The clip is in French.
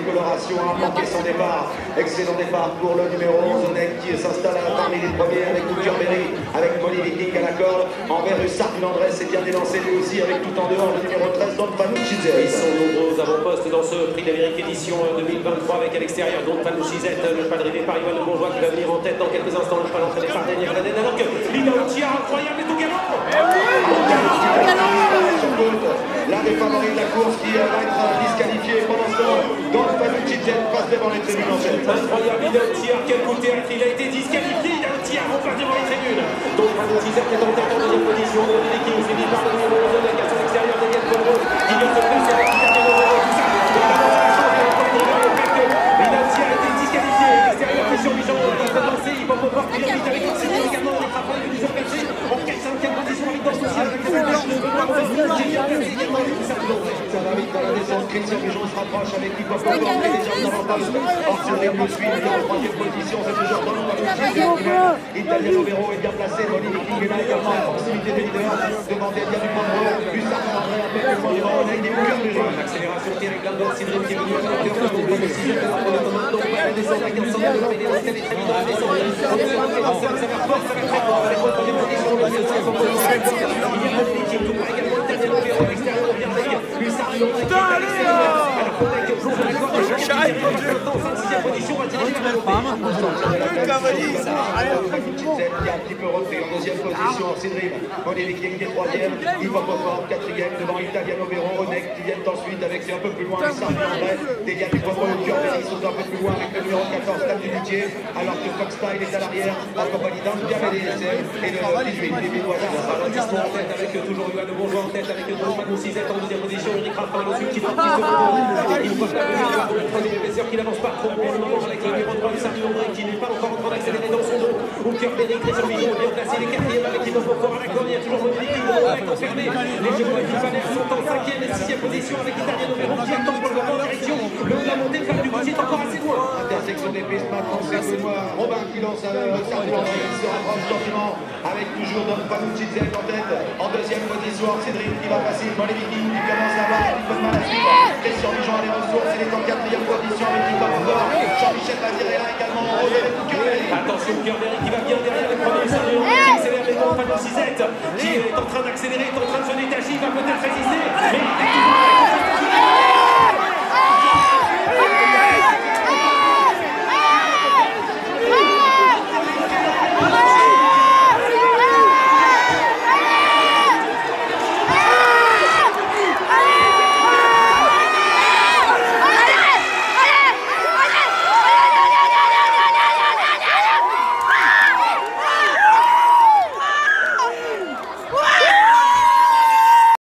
coloration a manqué son départ. Excellent départ pour le numéro 11, Onek, qui s'installe parmi les premiers avec Berry, avec Molly Viking à la corde. Envers Hussard Andrés est bien élancé lui aussi avec tout en dehors le numéro 13, Don Fanucci-Zet. Ils sont nombreux avant-postes dans ce prix d'Amérique édition 2023 avec à l'extérieur Don Fanucci-Zet, le cheval drivé par Yoann Le Bourgeois qui va venir en tête dans quelques instants. Le cheval entraîné par Daniel Gladen alors que Lina Outia, incroyable, est au galop. L'un des favoris de la course qui va être disqualifié pendant ce temps. Don Fanucci-Zet passe devant les tribunes en tête. Incroyable, Lina Outia, quel coup de théâtre, il a été disqualifié. Lina Outia repasse devant les tribunes. Don Fanucci-Zet est en tête en deuxième position. Le Viking suivi par le numéro 11 avec à son extérieur Daniel Gladen qui vient se placer avec Italiano Vero. Tout ça, Lina Outia a été disqualifié. L'extérieur Christian Bichon est avancé. Il va pouvoir finir vite avec Oxygen également. Les frappeurs qui nous ont placés en 4-5e position avec dans social avec le match de Benoît Benoît qui vient placer également avec Moussa Blanc. Ça va vite dans la descente. Christian Bichon se rapproche avec qui peut pas porter déjà une avantage. Orsolin le suit, il est en 3e position. C'est toujours Don Fanucci-Zet. Italiano Vero est bien placé. Molly Viking est là également à proximité des leaders. Devant Delia Dupont-Gros. Hussard André un peu plus loin devant Onek des bouquins du jeu. L'accélération qui est avec Landon Sidrim qui est venu à la hauteur de Don Fanucci-Zet. Donc la descente à 1500 mètres. Il est resté très vite dans la descente. On est loin de commencer à savoir fort. Ça va très fort. Avec votre première position. Le deuxième son position. Il y a Molly Viking. Tout part également Italiano Vero à l'extérieur. On vient avec Hussard André qui est à l'extérieur. Alors Onek plonge à la corde. Il est en 5-6e position. On va diriger vers le qui a un petit peu repris en deuxième position. Sidrim, Molly Viking qui est 3e. Hippopotame 4e devant Italiano Vero. Onek qui viennent ensuite avec un peu plus loin Hussard André. Delia Dupont-Gros au cœur. Ils sont un peu plus loin avec le numéro 14, Stade du Lutier. Alors que Foxstyle est à l'arrière en compagnie d'Ambia BDSM et le 18, les Bédoisins. Arrondissement en tête avec toujours Yoann Le Bourgeois en tête avec Don Fanucci-Zet en deuxième position. Eric Raffin ensuite qui prend 10 secondes. Il voit la position pour le troisième épaisseur qui n'avance pas trop pour le moment avec le numéro 3 Hussard André qui n'est pas encore en train d'accélérer dans son dos. Au cœur Berry, Christian Bichon bien placé les 4e avec Hippopotame à la corde. Il y a toujours Molly Viking confirmé. Les chevaux Epiphaner sont en 5e et 6e position avec Italiano Vero qui attend pour le moment en direction. Le haut de la montée, le du Gauthier est encore assez loin. Intersection des pistes maintenant, c'est Benoît Robin qui lance Sarko André qui se rapproche gentiment avec toujours Don Fanucci-Zet en tête. En deuxième position, Cédric qui va passer dans les Vikings qui commence à avoir un petit peu de mal à suivre. Christian Bichon a les ressources, il est en 4e position avec Hippopotame. Jean-Michel Bazir est là également en haut avec Berry. Attention, Berry qui va bien derrière le premier Sarko André qui accélère les Don Fanucci-Zet qui est en train d'accélérer, est en train de se détacher, il va peut-être résister. Mais il est toujours